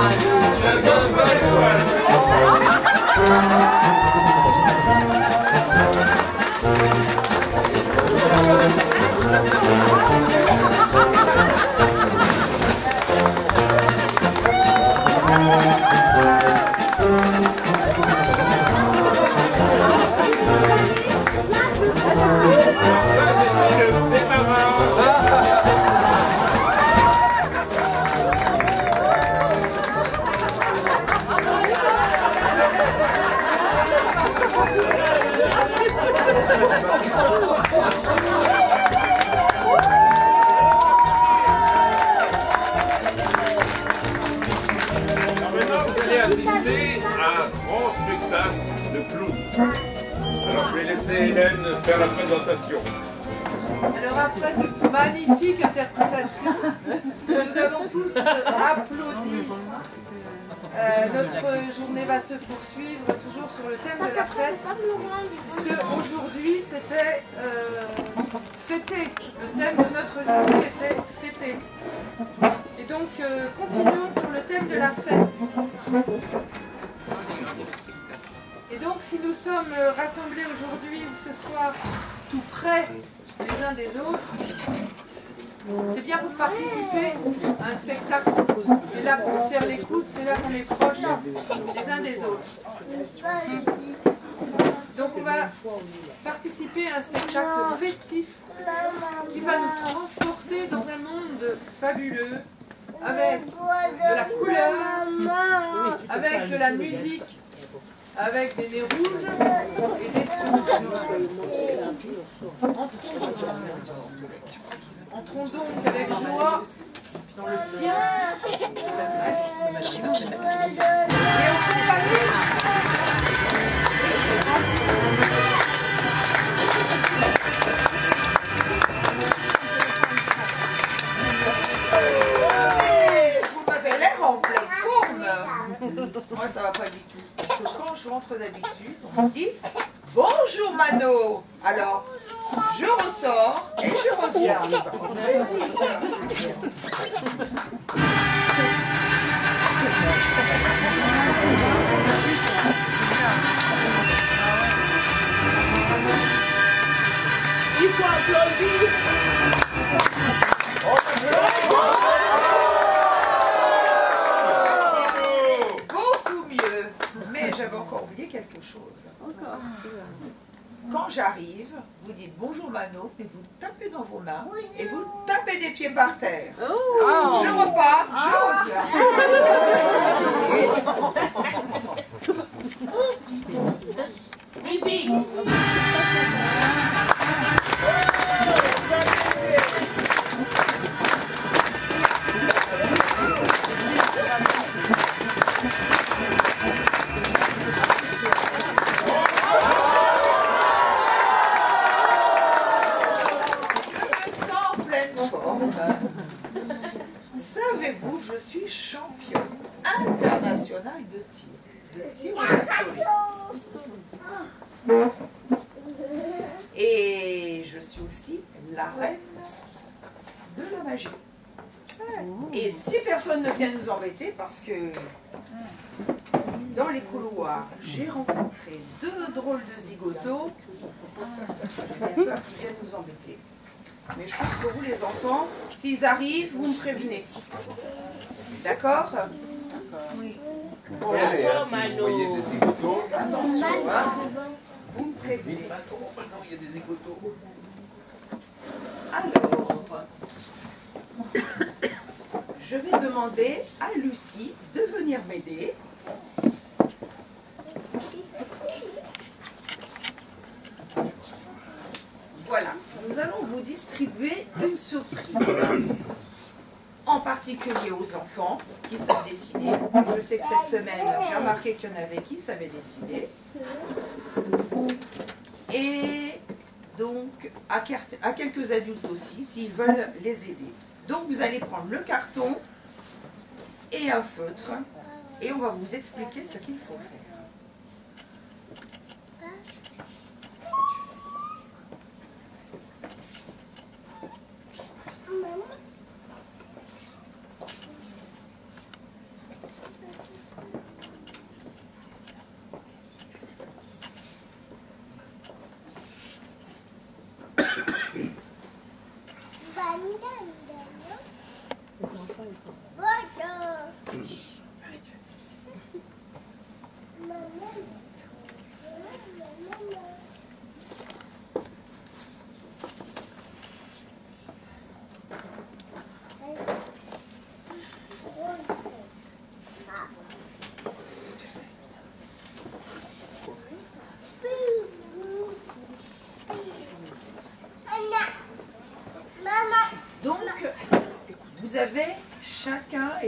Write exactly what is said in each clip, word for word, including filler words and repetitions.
Faire la présentation. Alors après cette magnifique interprétation, nous avons tous applaudi. Euh, notre journée va se poursuivre toujours sur le thème de la fête, puisque aujourd'hui c'était euh, fêter. Le thème de notre journée était fêter. Et donc euh, continuons sur le thème de la fête. Et donc, si nous sommes rassemblés aujourd'hui ou ce soir tout près les uns des autres, c'est bien pour participer à un spectacle. C'est là qu'on se serre les coudes, c'est là qu'on est proches les uns des autres. Donc, on va participer à un spectacle festif qui va nous transporter dans un monde fabuleux avec de la couleur, avec de la musique, avec des nez rouges et des sourds. Entrons donc avec joie dans le cirque et en compagnie. Vous m'avez l'air en pleine forme. Moi, ça va pas du tout. Parce que quand je rentre d'habitude, on me dit « Bonjour Mano !» Alors, je ressors et je reviens. Il faut applaudir. Beaucoup mieux. Mais j'avais encore oublié quelque chose. Quand j'arrive, vous dites bonjour Mano, et vous tapez dans vos mains et vous tapez des pieds par terre. Oh. Je repars, je reviens. Musique. Savez-vous que je suis championne internationale de tir, de tir au pistolet. Et je suis aussi la reine de la magie. Et si personne ne vient nous embêter, parce que dans les couloirs, j'ai rencontré deux drôles de zigotos, j'ai peur qu'ils viennent nous embêter. Mais je pense que vous, les enfants, s'ils arrivent, vous me prévenez. D'accord? Oui. Bon, allez, hein, si vous voyez des zigotos, attention, hein, vous me prévenez. Dites, attends, maintenant, il y a des zigotos. Alors, je vais demander à Lucie de venir m'aider. Voilà, nous allons vous distribuer une surprise, en particulier aux enfants qui savent dessiner. Je sais que cette semaine, j'ai remarqué qu'il y en avait qui savaient dessiner. Et donc, à, à quelques adultes aussi, s'ils veulent les aider. Donc, vous allez prendre le carton et un feutre, et on va vous expliquer ce qu'il faut faire.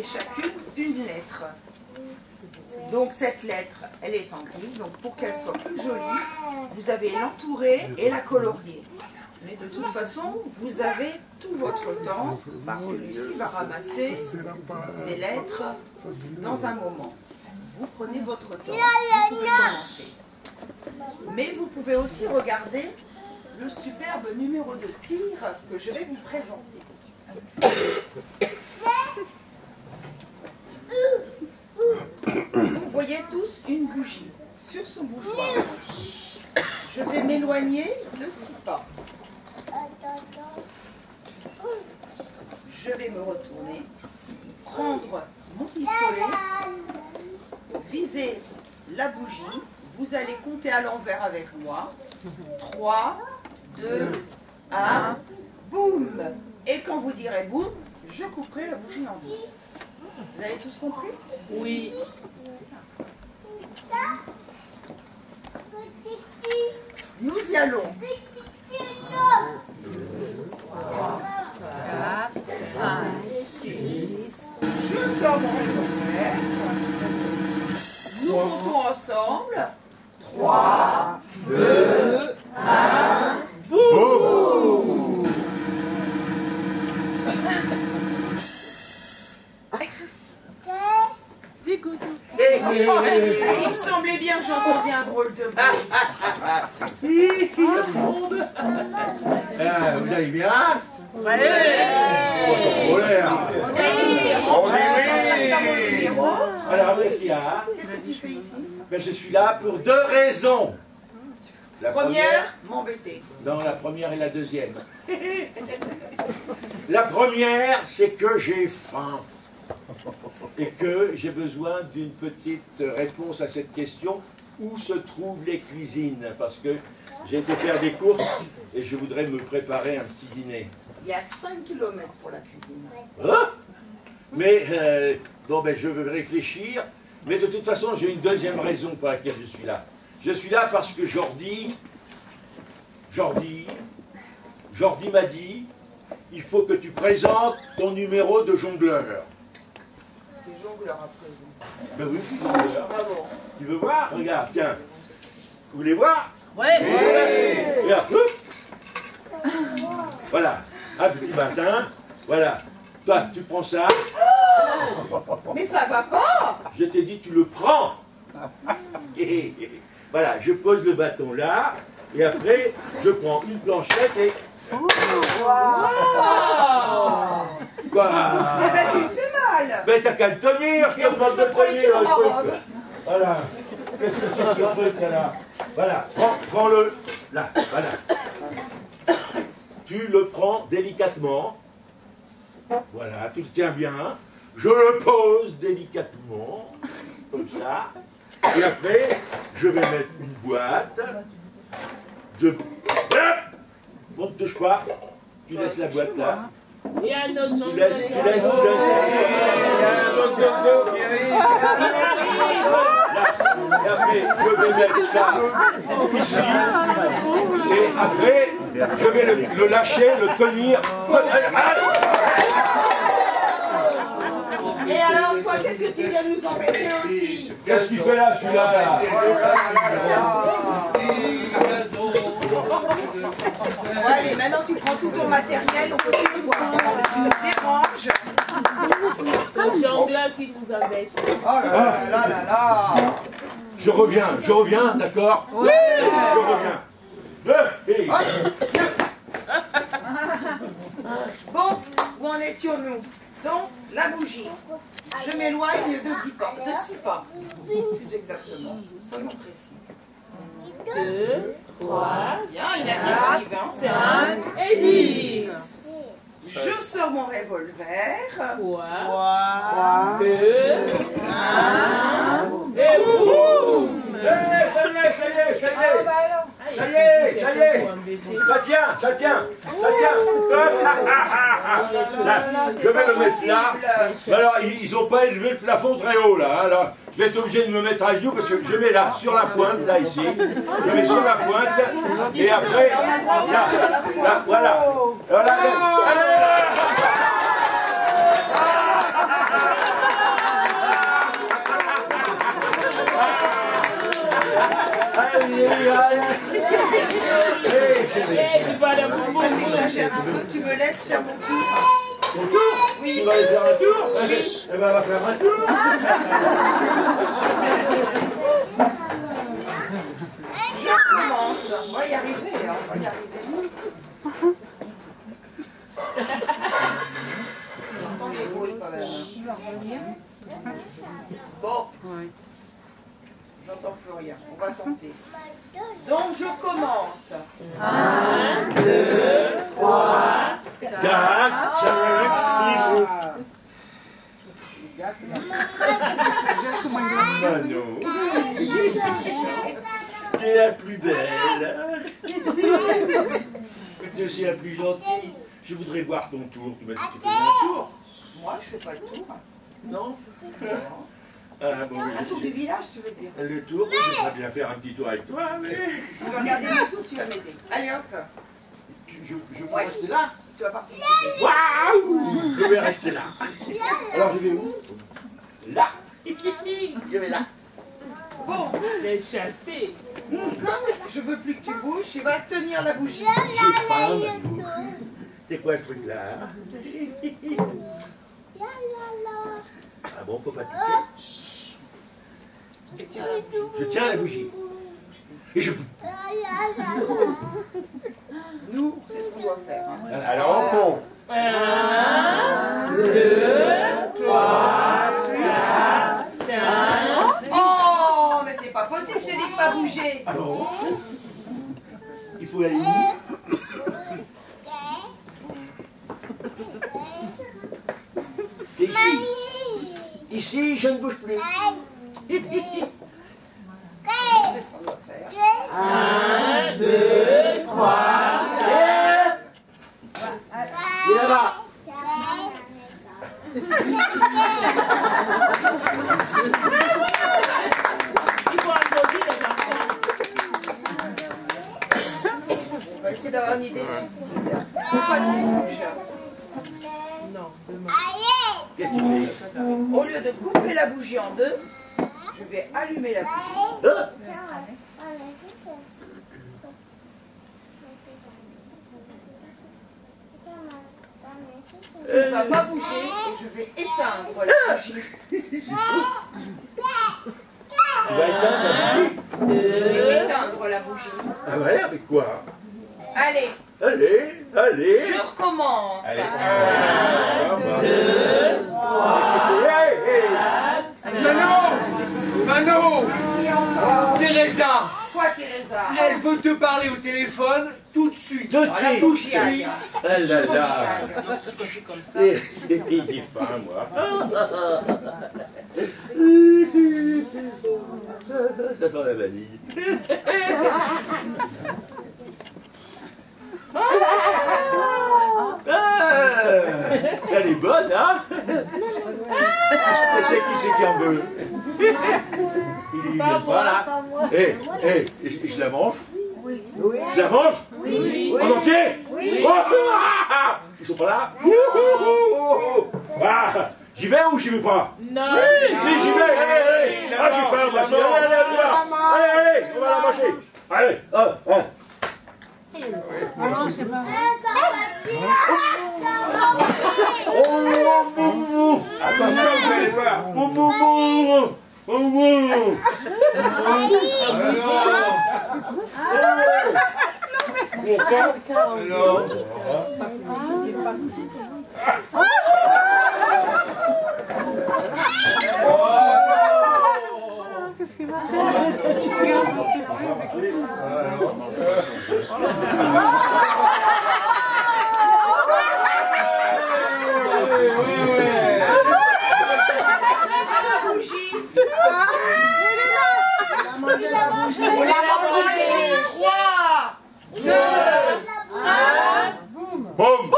chacune une lettre. Donc cette lettre, elle est en grise. Donc pour qu'elle soit plus jolie, vous avez l'entourer et la colorier. Mais de toute façon, vous avez tout votre temps parce que Lucie va ramasser ces lettres dans un moment. Vous prenez votre temps, vous pouvez commencer. Mais vous pouvez aussi regarder le superbe numéro de tir que je vais vous présenter. Vous voyez tous une bougie sur son bougeoir. Je vais m'éloigner de six pas. Je vais me retourner, prendre mon pistolet, viser la bougie. Vous allez compter à l'envers avec moi. trois, deux, un, boum! Et quand vous direz boum, je couperai la bougie en deux. Vous avez tous compris? Oui. Nous y allons. quatre, cinq, six. Je sors mon revolver. Nous comptons ensemble. trois, deux, un, boum! Il me semblait bien que j'entendais un drôle de bruit. Ah, vous allez bien? On a le numéro. Alors, qu'est-ce qu'il y a? Qu'est-ce que tu fais ici? Ben, je suis là pour deux raisons. La Première, m'embêter. Non, la première et la deuxième. La première, c'est que j'ai faim. Et que j'ai besoin d'une petite réponse à cette question. Où se trouvent les cuisines? Parce que j'ai été faire des courses et je voudrais me préparer un petit dîner. Il y a cinq kilomètres pour la cuisine. Hein? Mais, euh, bon, ben, je veux réfléchir. Mais de toute façon, j'ai une deuxième raison pour laquelle je suis là. Je suis là parce que Jordi, Jordi, Jordi m'a dit, il faut que tu présentes ton numéro de jongleur. Des jongleurs à présent. Ben oui, jongleur. Ah bon? Tu veux voir? Regarde, tiens. Vous voulez voir? Ouais. Oui. Regarde. Hop. Voilà. Un petit matin. Voilà. Toi, tu prends ça. Mais ça va pas! Je t'ai dit, tu le prends. Voilà, je pose le bâton là. Et après, je prends une planchette et... Wow. Quoi? Eh ben, tu me fais mal! Mais t'as qu'à le tenir, je te demande de tenir le truc. Voilà. Qu'est-ce que c'est que ce truc là? Voilà, prends, prends-le. Là, voilà. Tu le prends délicatement. Voilà, tu le tiens bien. Je le pose délicatement. Comme ça. Et après, je vais mettre une boîte. Je... On ne touche pas. Tu laisses la boîte là. Il y a un autre Tu jongleur. laisses, tu laisses, tu laisses. Il y a un autre zozo qui arrive. Là. Et après, je vais mettre ça ici. Et après, je vais le, le lâcher, le tenir. Et alors, toi, qu'est-ce que tu viens nous embêter aussi? Qu'est-ce qu'il fait là, celui-là là? Oh là là là là. Bon, allez, maintenant tu prends tout ton matériel, on peut plus te voir. Tu me déranges. Le jongleur qui nous embête. Oh là là là là là. Je reviens, je reviens, d'accord? Oui. Je reviens. Euh, hey. Bon, où en étions-nous? Donc, la bougie. Je m'éloigne de dix pas, de six pas. Plus exactement, soyons précis. Deux, trois, Bien, il y en a qui suivent, hein. cinq et dix. Je sors mon revolver. Trois, deux, un, et boum! Eh, ça y est, ça y est, ça y est. Ça y est, ça y est. Ça tient, ça tient, ça tient. Là, je vais le mettre là. Alors, ils n'ont pas élevé le plafond très haut là. Alors, je vais être obligé de me mettre à genoux parce que je mets là, sur la pointe, là, ici. Je mets sur la pointe. Et après, là, là, voilà. Alors là, là, là, là, là. T'exagères un peu, tu me laisses faire mon tour. Ton tour? Oui. Tu vas aller faire un tour? Oui. Eh ben, on va faire un tour. Je commence. On va y arriver, hein. On va y arriver. J'entends les bruits quand même. Bon. J'entends plus rien. On va tenter. Donc je commence. Un, deux, trois, quatre, cinq, six. Manon. Tu es la plus belle. Tu es aussi la plus gentille. Je voudrais voir ton tour. Tu m'as dit que tu faisais un tour. Moi, je fais pas de tour. Non? Ah, bon, oui, Un tour du village, tu veux dire? le tour, oui, j'aimerais bien faire un petit tour avec toi, mais... Tu vas regarder le tour, tu vas m'aider. Allez hop. Je, je, je peux Ouais. rester là? Tu vas participer. Waouh! Je vais rester là. Alors je vais où? Là. Je vais là. Bon, les chasser. comme je veux plus que tu bouges, tu vas tenir la bougie. J'ai faim, Manou. C'est quoi ce truc-là? Ah bon, faut pas toucher? Et tu vas... Je tiens la bougie. Et je... Nous, c'est ce qu'on doit faire. Hein. Alors on compte. Un, deux, trois, quatre, cinq. Oh, mais c'est pas possible, je t'ai dit de pas bouger. Alors, il faut aller où? C'est ici. Ici, je ne bouge plus. C'est ce qu'on doit faire. Un, deux, trois, quatre. Et là-bas. Il faut applaudir les enfants. On va essayer d'avoir une idée subtile. Faut pas qu'il bouge. Non, demain. Qu'est-ce que tu veux? Au lieu de couper la bougie en deux, je vais allumer la bougie. Hein? Tu ne vas pas bouger et je vais éteindre la bougie. Tu vas éteindre la bougie? Je vais éteindre la bougie. Ah ouais, avec quoi? Allez, Allez, allez. je recommence. Allez, un, deux, trois. Hey, hey. Manon! Manon! Teresa! Quoi, Teresa? Elle veut te parler au téléphone tout de suite. Tout de Oh, la suite. bougie aille. Ah là là. Donc, je continue comme ça. Et- J'ai faim, moi. Ça sent la vanille. Ah, elle est bonne, hein? C'est qui c'est qui en veut? Il y vient pas, là. Hé, hé, je la mange? Oui. Je la mange? Oui. En entier? Oui. Oh, ah, ils sont pas là? Ouh, ouh, ouh, ouh. Ah, j'y vais ou j'y vais pas? Non. Oui, j'y vais, allez, allez. Ah, j'ai faim, moi. Allez, allez, allez, allez, allez, on va la manger. Allez, un, un. Attention, vous allez voir. Non. On est là, allez, trois, deux, un. Boum.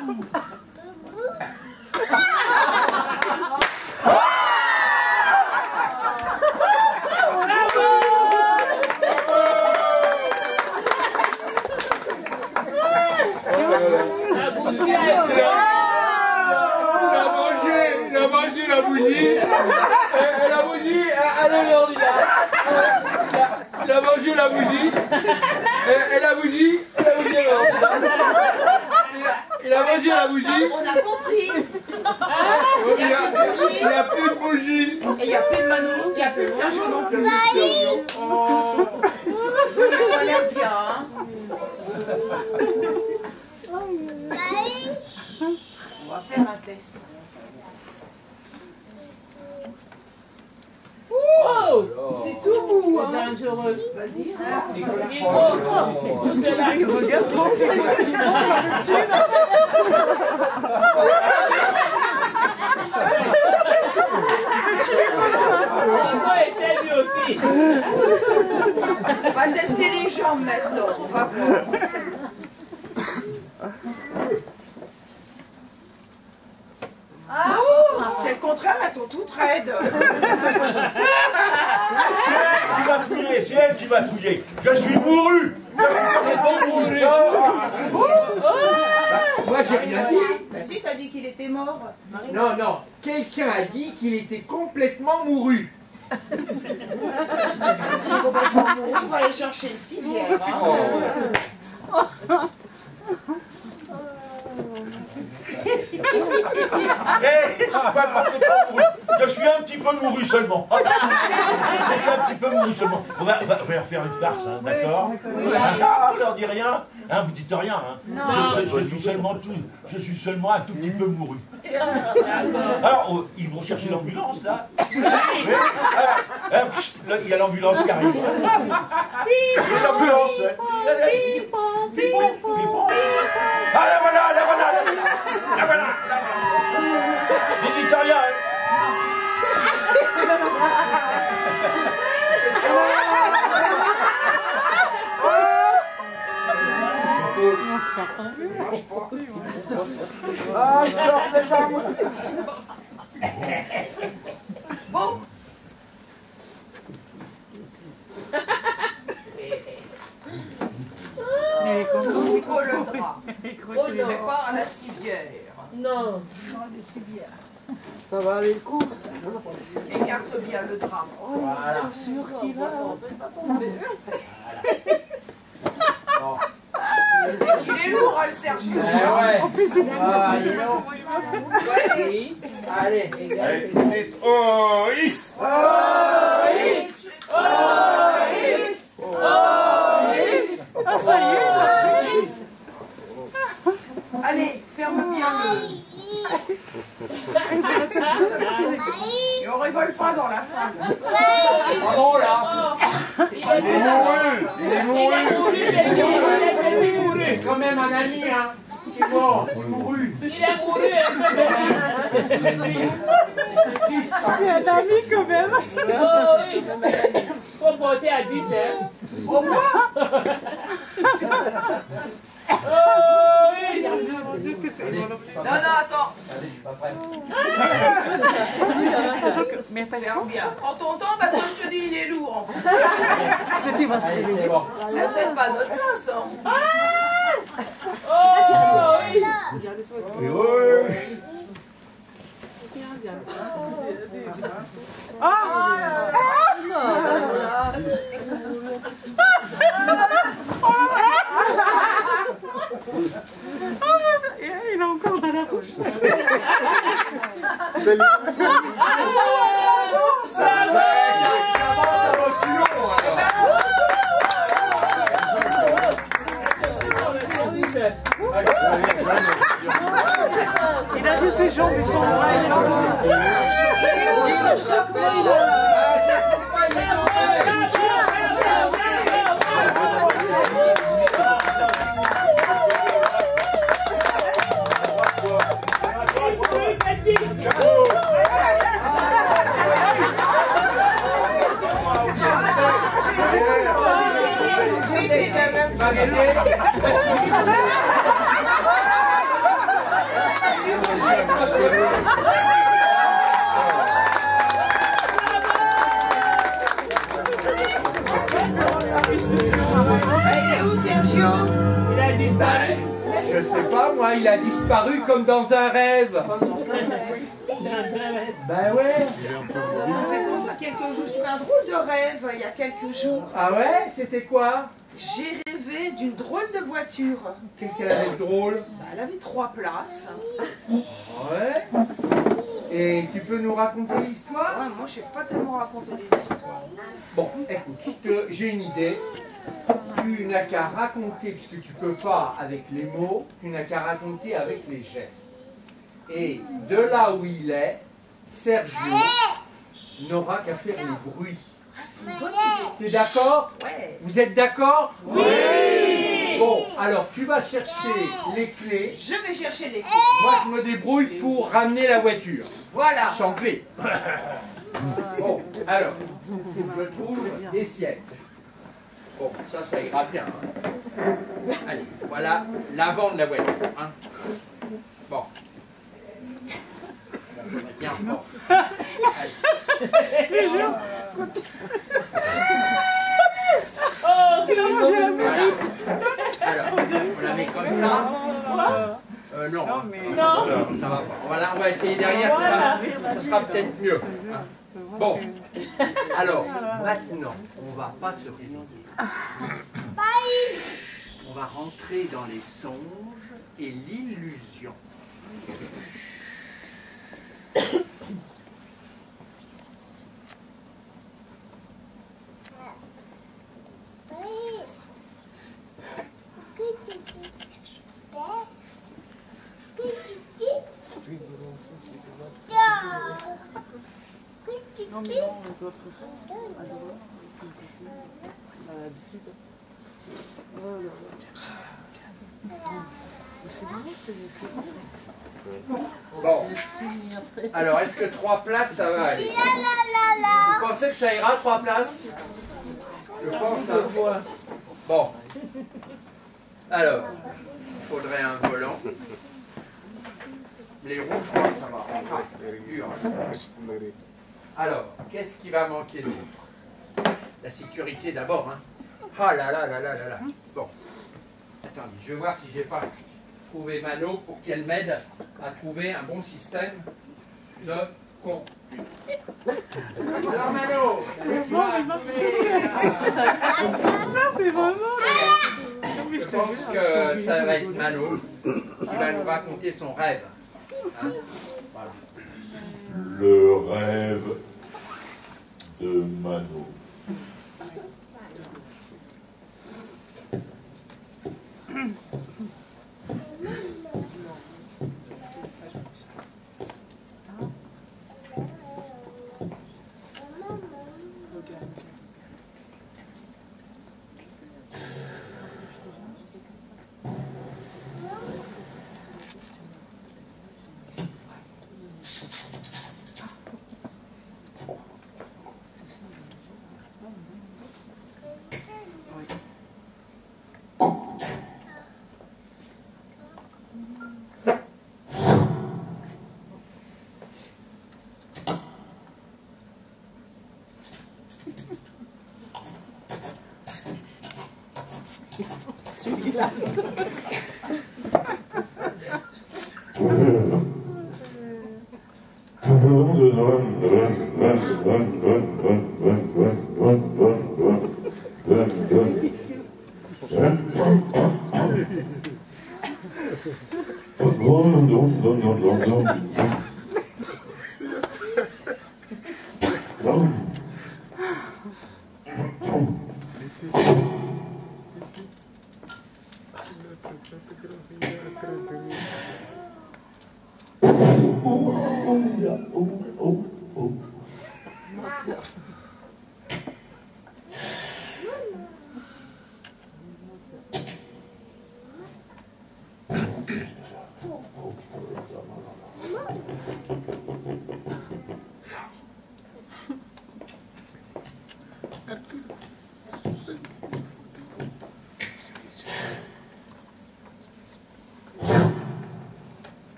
La bougie a été. Il a mangé, il a mangé la bougie. Et, et la bougie, elle est l'ordinaire. il a mangé la bougie. Et, et la bougie, et la bougie est morte. Il a mangé la bougie. On a compris. Il n'y a, a plus de bougie. Et il n'y a plus de Manon, il n'y a plus de Sergio non plus. Oh. Ça a l'air bien, hein. On va faire un test. Oh, C'est tout mou, hein. dangereux. Vas-y. Tout cela qui regarde trop. On va tester les jambes maintenant. On va voir. Ah, c'est le contraire, elles sont toutes raides. C'est elle qui m'a touillé, c'est elle qui m'a touillé. Je suis mouru. Moi, j'ai rien dit. Bah si, t'as dit qu'il était mort. Non, non. Quelqu'un a dit qu'il était complètement mouru. On va aller chercher le civière. Hein. Eh, je suis pas complètement mouru. Je suis un petit peu mouru seulement. Je suis un petit peu mouru seulement. On va, on va, on va leur faire une farce, hein, d'accord? Ah, on leur dit rien, hein, vous dites rien. Hein. Je, je, je suis seulement tout, je suis seulement un tout petit peu mouru. Alors, oh, ils vont chercher l'ambulance là. Oui. Alors, là, il y a l'ambulance qui arrive. Il y a l'ambulance. Ah, la voilà, la voilà, la voilà, la voilà, la voilà. Ne dites rien, hein. Ah, je pleure déjà, moi. Bon. Ouvre le drap. Oh Je prépare à la civière. non. Ça va aller le coup. Écarte bien le drap. Voilà. C'est qu'il est lourd, hein, le Sergio. Eh ouais. En plus, il est ah, il est long. Oui. Allez. Allez, dites oh, is. Oh, is. Oh, is. Oh, is. Ah, ça y est. Allez, ferme bien le... Et on rigole pas dans la salle. Bravo là. Il est mouru. Il est mouru. Il est mouru. Quand même un ami, hein. Qui est mort. Mouru. Il est mouru. C'est un ami quand même. Oh, oui. Faut porter à dix, hein. Au moins. Oh, oui. Non, non, attends. Ferme bien. Prends ton temps parce que je te dis, il est lourd. C'est bon. C'est peut-être pas notre place. Hein. Oh, oui. Et ouais. Il est encore dans la rouge. Il a vu ses jambes, ils sont Je sais pas, moi, il a disparu comme dans un rêve. Comme dans un rêve. Ben ouais. Ça me fait penser à quelqu'un que je me suis fait un drôle de rêve il y a quelques jours. Ah ouais? C'était quoi? J'ai rêvé d'une drôle de voiture. Qu'est-ce qu'elle avait de drôle? Bah, elle avait trois places. Ouais. Et tu peux nous raconter l'histoire? Ouais, moi, je sais pas tellement raconter des histoires. Bon, écoute, je- j'ai une idée. Tu n'as qu'à raconter, puisque tu peux pas avec les mots, tu n'as qu'à raconter avec les gestes. Et de là où il est, Sergio n'aura qu'à faire les bruits. Ah, c'est une bonne idée. Tu es d'accord? Ouais. Vous êtes d'accord? Oui. Bon, alors tu vas chercher les clés. Je vais chercher les clés. Moi, je me débrouille pour ramener la voiture. Voilà. Sans clé. Bon, alors, je trouve des sièges. Bon, ça, ça ira bien. Hein. Allez, voilà l'avant de la voiture. Hein. Bon. Bien, bon. Toujours. Oh, il a mangé la Voilà. Alors, on la met comme ça. Euh, non, hein. Non. Ça va pas. Voilà, on va essayer derrière, ça sera, ça sera peut-être mieux. Hein. Bon, alors, maintenant, on va pas se réveiller. On va rentrer dans les songes et l'illusion. Non, mais non, on doit préparer. À droite. On a l'habitude. Oh là là. C'est marrant, c'est Bon, alors est-ce que trois places ça va aller? Vous pensez que ça ira trois places? Je pense. Hein. Bon, alors, il faudrait un volant. Les roues, je crois que ça va. Ah, ça va être dur. Hein. Alors, qu'est-ce qui va manquer d'autre? La sécurité d'abord. Hein. Ah là là là là là là. Bon, attendez, je vais voir si j'ai pas trouvé Mano pour qu'elle m'aide à trouver un bon système de con. Alors Mano, tu vas trouver... Ça, c'est vraiment. Je pense que ça va être Mano qui va nous raconter son rêve. Hein? Voilà. Le rêve de Mano.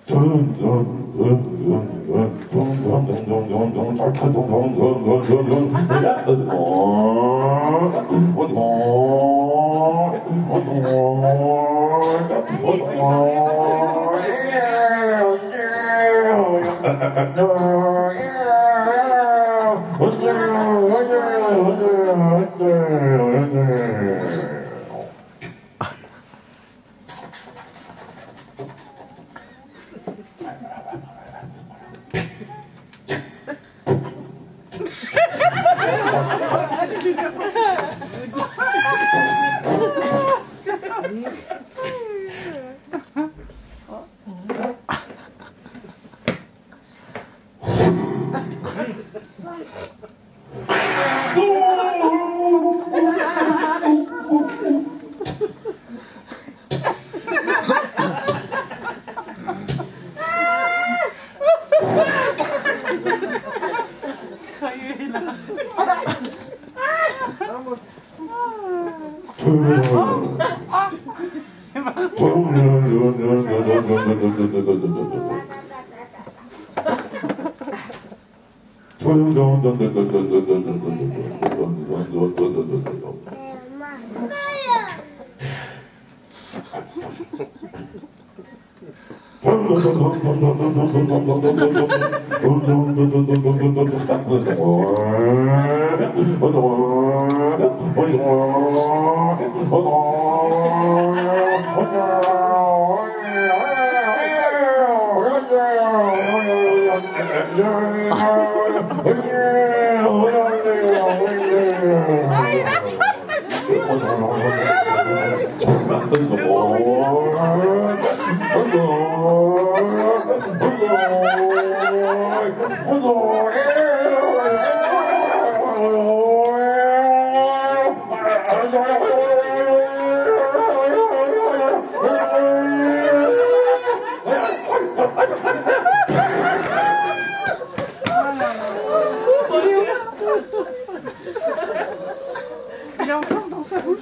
Il est encore dans sa bouche.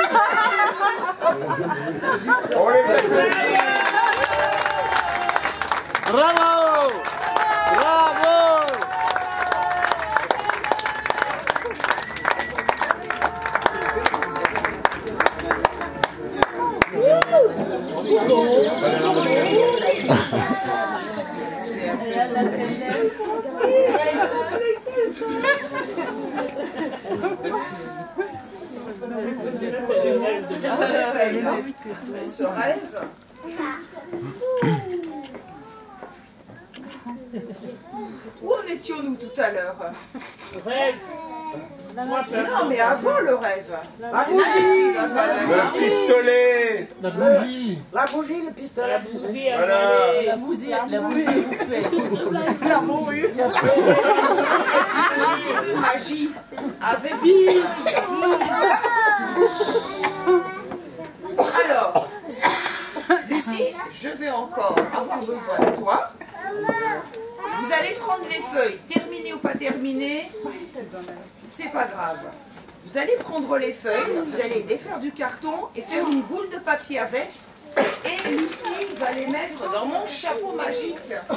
On les applaudit. Bravo! Bravo! Ce rêve, où en étions-nous tout à l'heure? Rêve. Non, mais avant le rêve. La bougie, Le pistolet. La bougie. La bougie, le pistolet. La bougie. Voilà. La bougie. La bougie. La mourue. de magie avec Alors, Lucie, je vais encore avoir besoin de toi. Vous allez prendre les feuilles, terminées ou pas terminées, c'est pas grave. Vous allez prendre les feuilles, vous allez défaire du carton et faire une boule de papier avec. Et Lucie va les mettre dans mon chapeau magique.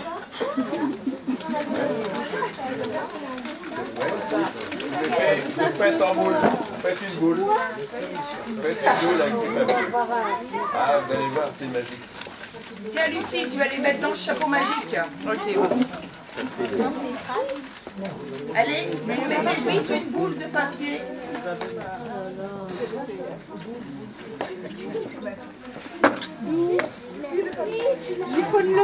Vous faites en boule. Vous faites une boule. Vous faites une boule avec du papier. Ah, vous allez voir, c'est magique. Tiens Lucie, tu vas les mettre dans le chapeau magique. Ok. Allez, vous mettez vite une boule de papier. Chiffonne-le.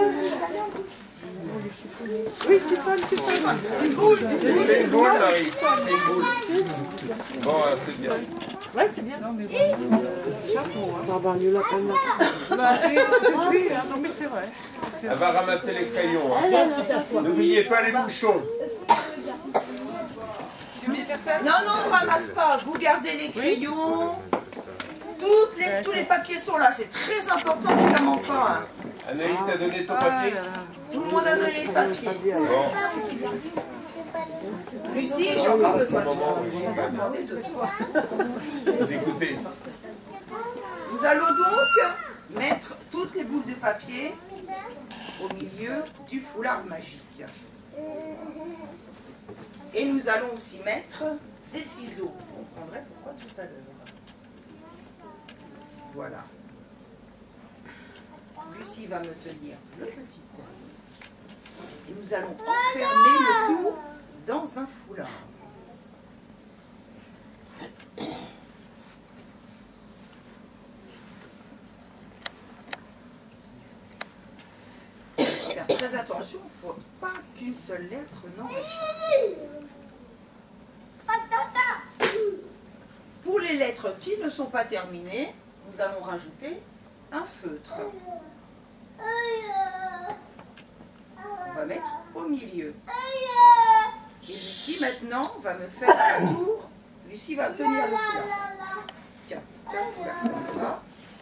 Oui, chiffonne, chiffonne. Une boule, une boule. C'est une boule, Marie. C'est une boule. Bon, c'est bien. Ouais, c'est bien. Non, mais chapeau. On va avoir lieu là quand même. Bah, c'est non, mais c'est vrai. Elle va ramasser les crayons. Hein. N'oubliez pas les bouchons. Non, non, on ne ramasse pas. Vous gardez les crayons. Toutes les, tous les papiers sont là. C'est très important qu'il n'en manque pas. Hein. Anaïs, t'as donné ton papier? Tout le monde a donné le papier. Bon. Lucie, j'ai encore besoin de Moment, toi. oui, On va demander de toi. vous écoutez. Nous allons donc mettre toutes les boules de papier au milieu du foulard magique. Et nous allons aussi mettre des ciseaux. On comprendrait pourquoi tout à l'heure. Voilà. Lucie va me tenir le petit coin. Et nous allons enfermer le tout dans un foulard. Faire très attention, il ne faut pas qu'une seule lettre n'enregistre. Pour les lettres qui ne sont pas terminées, nous allons rajouter un feutre. On va mettre au milieu. Et Lucie maintenant va me faire un tour. Lucie va tenir le foulard. Tiens, tiens le foulard comme ça.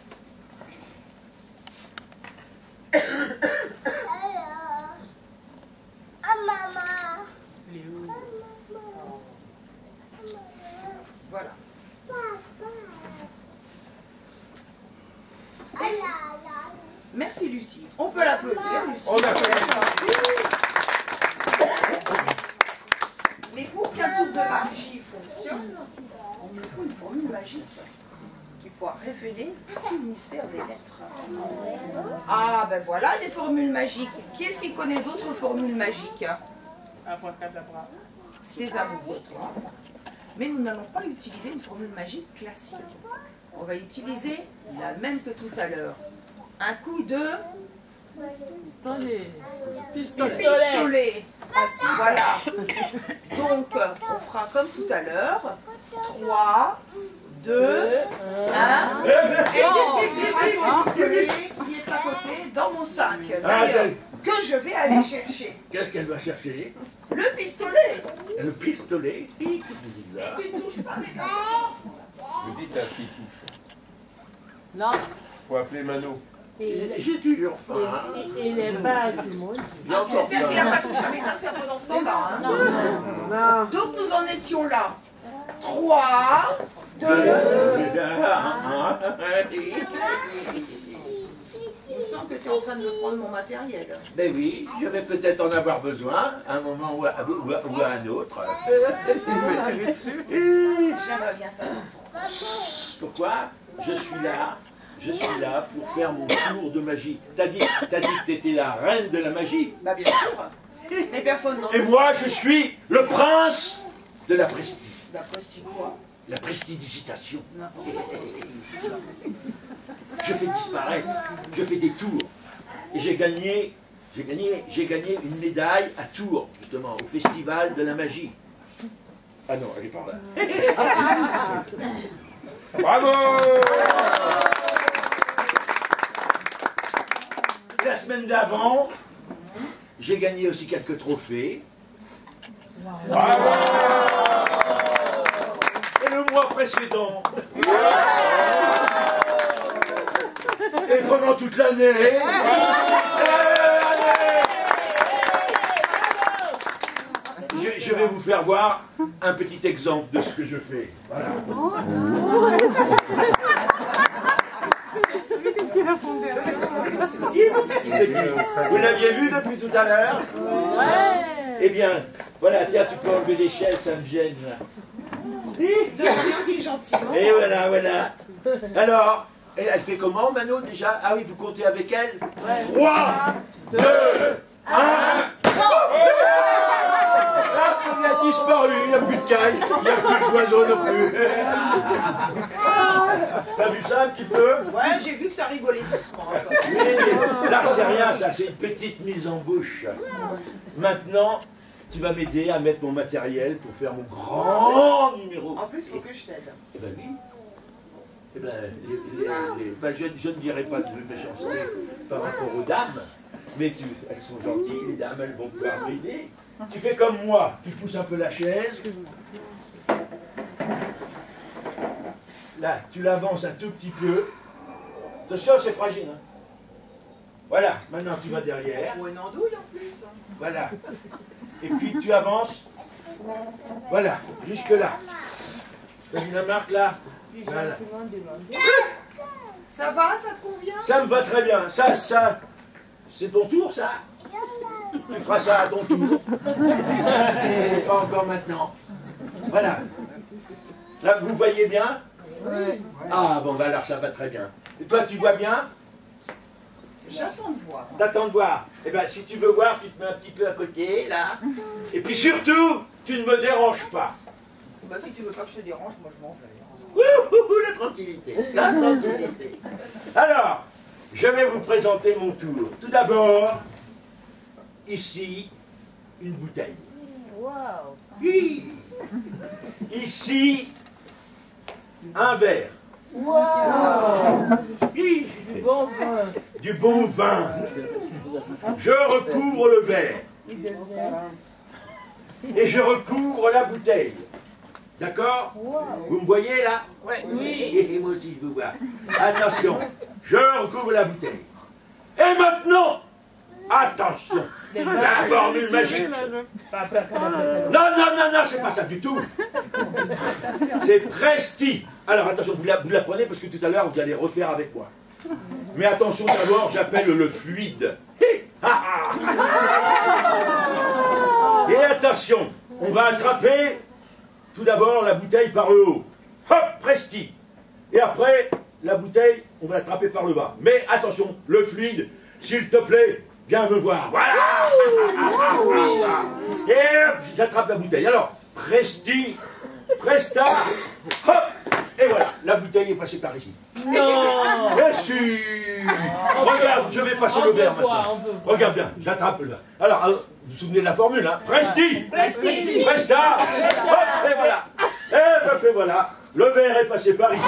Voilà. Et merci Lucie. On peut l'applaudir, Lucie. On applaudit. Mais pour qu'un tour de magie fonctionne, il nous faut une formule magique qui pourra révéler tout le mystère des lettres. Ah ben voilà des formules magiques. Qui est-ce qui connaît d'autres formules magiques? Abracadabra. Sésame ouvre-toi. Mais nous n'allons pas utiliser une formule magique classique. On va utiliser la même que tout à l'heure. Un coup de Pistolet. pistolet. Voilà. Donc, on fera comme tout à l'heure. trois, deux, un. Et le pistolet qui est à côté dans mon sac. D'ailleurs, que je vais aller chercher. Qu'est-ce qu'elle va chercher? Le pistolet. Le pistolet. Et tu ne touches pas mes enfants. Vous dites ainsi touche. Non. Faut appeler Mano. Et, J'ai toujours faim. et, et les bagues du monde. J'espère qu'il n'a pas touché à mes affaires pendant ce temps-là. Hein. Donc nous en étions là. trois, deux, il me semble que tu es en train de me prendre mon matériel. Ben oui, je vais peut-être en avoir besoin à un moment ou à, ou à- ou à un autre. J'aimerais bien savoir. Pourquoi? Je suis là, je suis là pour faire mon tour de magie. T'as dit, t'as dit que t'étais la reine de la magie. Bah bien sûr. Mais personne n'en Et moi, je suis le prince de la prestige. Bah prestige quoi? La prestidigitation. N'importe Je fais disparaître, je fais des tours. Et j'ai gagné, j'ai gagné, j'ai gagné une médaille à Tours, justement, au festival de la magie. Ah non, elle est par là. Bravo! La semaine d'avant, j'ai gagné aussi quelques trophées. Bravo! Et le mois précédent. Et pendant toute l'année. Je, je vais vous faire voir un petit exemple de ce que je fais. Voilà. Vous l'aviez vu depuis tout à l'heure? Eh bien, voilà, tiens, tu peux enlever l'échelle, ça me gêne. Demandez aussi gentiment. Et voilà, voilà. Alors, elle, elle fait comment, Mano, déjà? Ah oui, vous comptez avec elle? trois, deux, un. Ah, il a disparu, il n'y a plus de caille, il n'y a plus de oiseaux non plus. T'as vu ça un petit peu? Ouais, j'ai vu que ça rigolait doucement. Oui, là, c'est rien, ça, c'est une petite mise en bouche. Maintenant, tu vas m'aider à mettre mon matériel pour faire mon grand numéro. En plus, il faut que je t'aide. Eh ben oui. Eh ben, les- les- les- ben, je, je ne dirai pas de méchanceté par rapport aux dames, mais tu, elles sont gentilles, les dames, elles vont pouvoir m'aider. Tu fais comme moi, tu pousses un peu la chaise. Là, tu l'avances un tout petit peu. Attention, c'est fragile. Hein. Voilà, maintenant tu vas derrière. Ou une andouille en plus. Voilà. Et puis tu avances. Voilà, jusque là. T'as vu la marque là? Voilà. Ça va, ça te convient? Ça me va très bien. Ça, ça, C'est ton tour, ça? Tu feras ça à ton tour. C'est pas encore maintenant. Voilà. Là, vous voyez bien? Ouais. Ah, bon, bah alors ça va très bien. Et toi, tu vois bien? J'attends de voir. T'attends de voir. Eh bien, si tu veux voir, tu te mets un petit peu à côté, là. Et puis surtout, tu ne me déranges pas. Bah, si tu veux pas que je te dérange, moi je m'en vais. Ouh, la tranquillité, la tranquillité. Alors, je vais vous présenter mon tour. Tout d'abord, ici, une bouteille. Wow. Oui. Ici, un verre. Wow. Oui. Du bon vin. Du bon vin. Je recouvre le verre. Il devient. Et je recouvre la bouteille. D'accord? Wow. Vous me voyez là? Oui. Et moi aussi, je vous vois. Attention, je recouvre la bouteille. Et maintenant, attention, la formule magique. Non, non, non, non, c'est pas ça du tout. C'est Presti. Alors attention, vous la, vous la prenez parce que tout à l'heure, vous allez refaire avec moi. Mais attention d'abord, j'appelle le fluide. Et attention, on va attraper tout d'abord la bouteille par le haut. Hop, Presti. Et après, la bouteille, on va l'attraper par le bas. Mais attention, le fluide, s'il te plaît, viens me voir. Voilà. Et hop, j'attrape la bouteille. Alors, Presti, Presta, hop, et voilà, la bouteille est passée par ici. Non. Bien sûr. Regarde, je vais passer le verre maintenant. Regarde bien, j'attrape le verre. Alors, alors, vous vous souvenez de la formule, hein? Presti, Presti. Presta, hop, et voilà. Et hop, et voilà, le verre est passé par ici.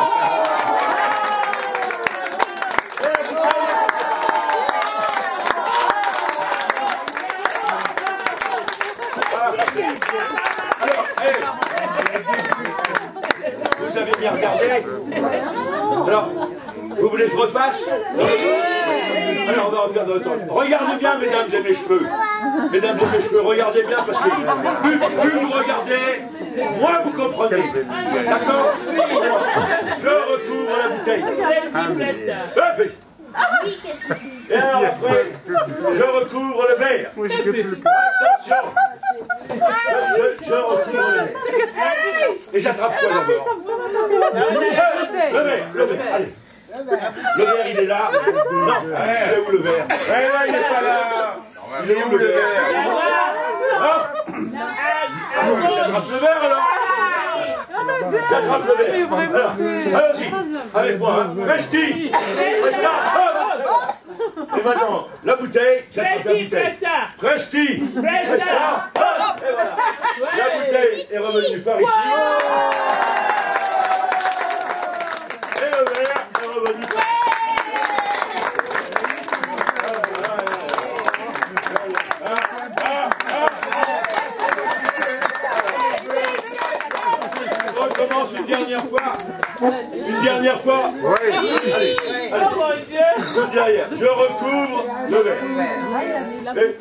Alors, hey, vous avez bien regardé? Alors, vous voulez que je refasse? Alors, on va refaire dans l'autre sens. Regardez bien, mesdames et mes cheveux. Mesdames et mes cheveux, regardez bien, parce que plus, plus vous regardez, moins vous comprenez. D'accord? Je recouvre la bouteille. Hop. Et alors après, je recouvre le verre. Attention. Je, je recouvre le verre. Et j'attrape quoi d'abord? Le verre, le verre, allez. Le verre, il est là. Non, il est où le verre? Eh là, il n'est pas là. Il est où le verre? Hein? Ah bon, j'attrape le verre alors. J'attrape le verre. Alors, allons-y, avec moi. Hein. Presti. Presta. Hop. Et maintenant, la bouteille, j'attrape la bouteille. Presti. Presta. Hop. Et voilà. La bouteille est revenue par ici. Et le verre est revenu par ici. On recommence une dernière fois. Une dernière fois. Oui. Allez, allez. Oh mon Dieu. Tout derrière. Je recouvre le verre. Et...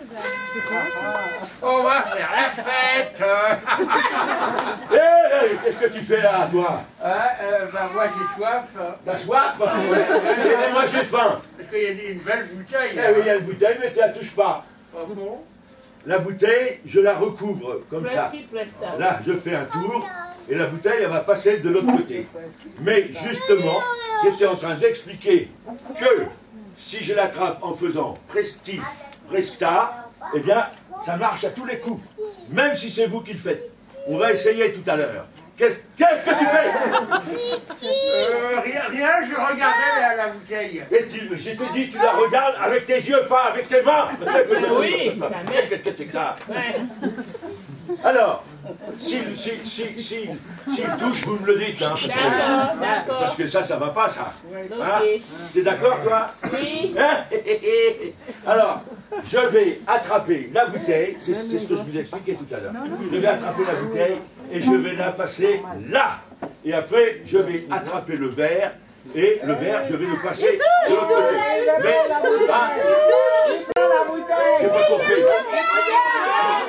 On va faire la fête. Hé, hey, qu'est-ce que tu fais là, toi? Ah, euh, bah moi j'ai soif. T'as soif? Et moi j'ai faim. Parce qu'il y a une belle bouteille. Eh oui, il y a une bouteille, mais tu la touches pas. Pas bon. La bouteille, je la recouvre comme ça. Presti, Presta. Là, je fais un tour et la bouteille, elle va passer de l'autre côté. Mais justement, j'étais en train d'expliquer que si je l'attrape en faisant Presti, Presta, eh bien, ça marche à tous les coups. Même si c'est vous qui le faites. On va essayer tout à l'heure. Qu'est-ce qu'est-ce que tu fais? Euh, rien, rien, je regardais la, la bouteille. Et tu, je t'ai dit, tu la regardes avec tes yeux, pas avec tes mains. Oui, la main. Qu'est-ce que tu as? Ouais. Alors, s'il si, si, si, s'il touche, vous me le dites. Hein, parce, que, D'accord, d'accord. parce que ça, ça va pas, ça. Hein? Ok. T'es d'accord, toi? Oui. Hein? Alors, je vais attraper la bouteille, c'est c'est ce que je vous ai expliqué tout à l'heure. Je vais attraper la bouteille et je vais la passer là. Et après, je vais attraper le verre et le verre, je vais le passer de l'autre côté. Mais, hein? J'ai pas compris.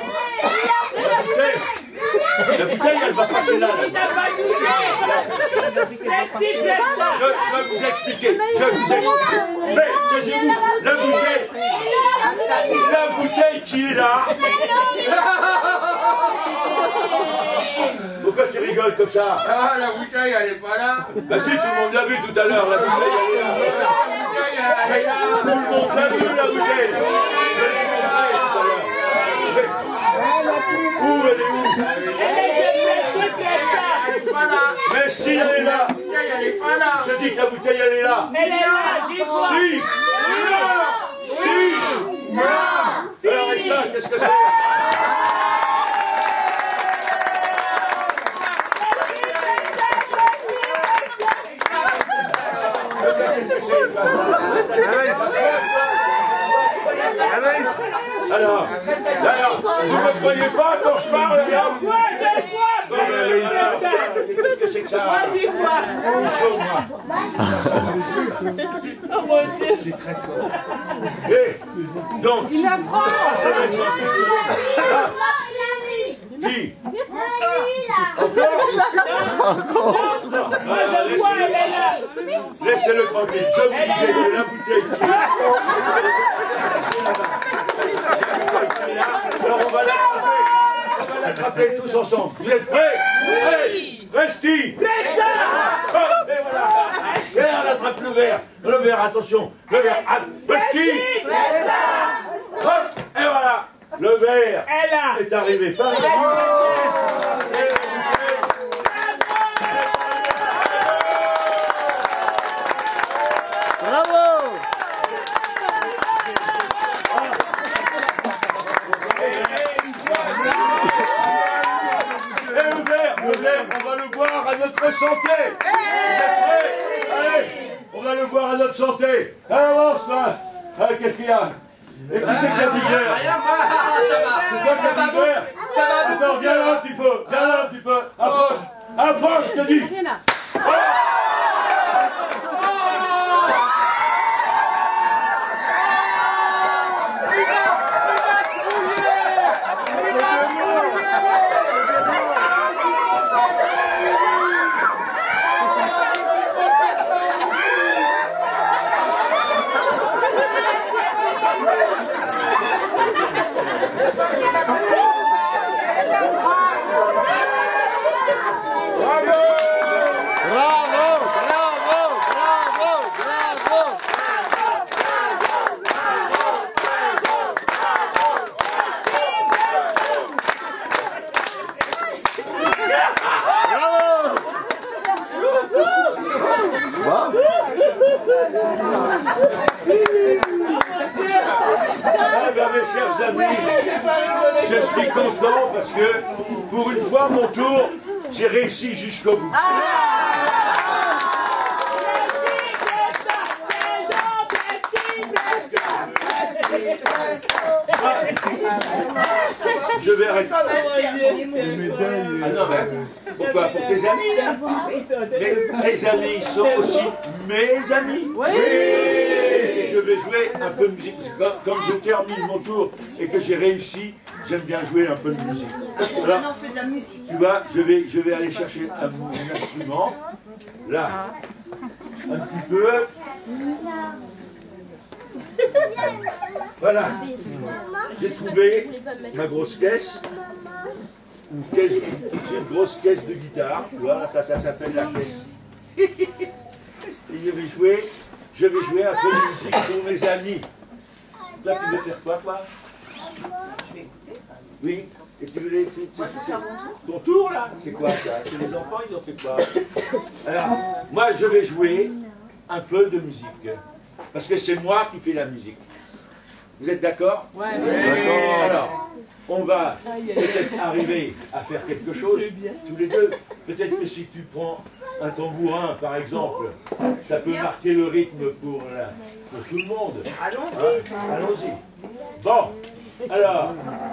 La bouteille, la bouteille, elle va passer là. là. Plastique, Je, je vais vous expliquer. Je vais vous expliquer. Mais, taisez-vous, la bouteille, la bouteille qui est là. Pourquoi tu rigoles comme ça? Ah, la bouteille, elle est pas là. Bah si, tout le monde l'a vu tout à l'heure, la bouteille, elle est là. La bouteille, elle est là. Tout le monde l'a vu, la bouteille. Je l'ai montré tout à l'heure. Mais où elle est où? Elle est pas là. Mais si, elle est là. La bouteille, elle est pas là. Je dis que la bouteille, elle est là. Elle est là, j'y vois. Si. Si. Alors, et ça, qu'est-ce que c'est? Alors, alors, vous ne me croyez pas quand je parle là? Moi, je vois. Qu'est-ce que c'est que ça? Moi, j'y vois. Oh mon Dieu. Et donc, Il apprend. ah, ça va être ah, qui? Encore? Non, Moi, alors, je vois, elle laissez-le est là. laissez-le tranquille. Je vous disais que la bouteille qui est là. Alors on va l'attraper. On va l'attraper tous ensemble. Vous êtes prêts? Prêts? Presti? Presta! Et voilà. Et on attrape le verre. Le verre, attention. Le verre. Ah, Presti! Hop! Et voilà. Le verre Elle a. est arrivé par ici. Bravo! Et le verre, le verre, on va le boire à notre santé. Vous êtes prêts? Allez, on va le boire à notre santé. Avance là. Allez, qu'est-ce qu'il y a? Et qui c'est qui a du verre? Rien, ça va. C'est toi qui as du verre? Ça va. Attends, viens là un petit peu. Viens là un petit peu. Approche. Approche, je te dis. Bravo! Bravo! Bravo! Bravo! Bravo! Wow. Ah ben mes chers amis, je suis content parce que pour une fois mon tour, j'ai réussi jusqu'au bout. Je vais arrêter. Ah non, mais pourquoi? Pour tes amis là? Mais tes amis sont aussi mes amis. Oui. Et je vais jouer un peu de musique. Comme, comme je termine mon tour et que j'ai réussi, j'aime bien jouer un peu de musique. Alors, Maintenant, on fait de la musique. tu vois, je vais, je vais aller chercher un, un instrument. Là, un petit peu. Voilà, j'ai trouvé ma grosse caisse, une caisse, une grosse caisse de guitare, voilà, ça, ça s'appelle la caisse. Et je vais jouer, je vais jouer un peu de musique pour mes amis. Toi, tu veux faire quoi, toi? Je vais écouter. Oui. Et tu veux les... Tu, tu, Moi, je vais faire mon tour. Ton tour, là? C'est quoi, ça? C'est les enfants, ils ont fait quoi? Alors, moi, je vais jouer un peu de musique. Parce que c'est moi qui fais la musique. Vous êtes d'accord? Ouais. Alors, on va peut-être arriver à faire quelque chose, tous les deux. Peut-être que si tu prends un tambourin, par exemple, ça peut marquer le rythme pour, la, pour tout le monde. Allons-y. Hein? Allons-y. Bon, alors...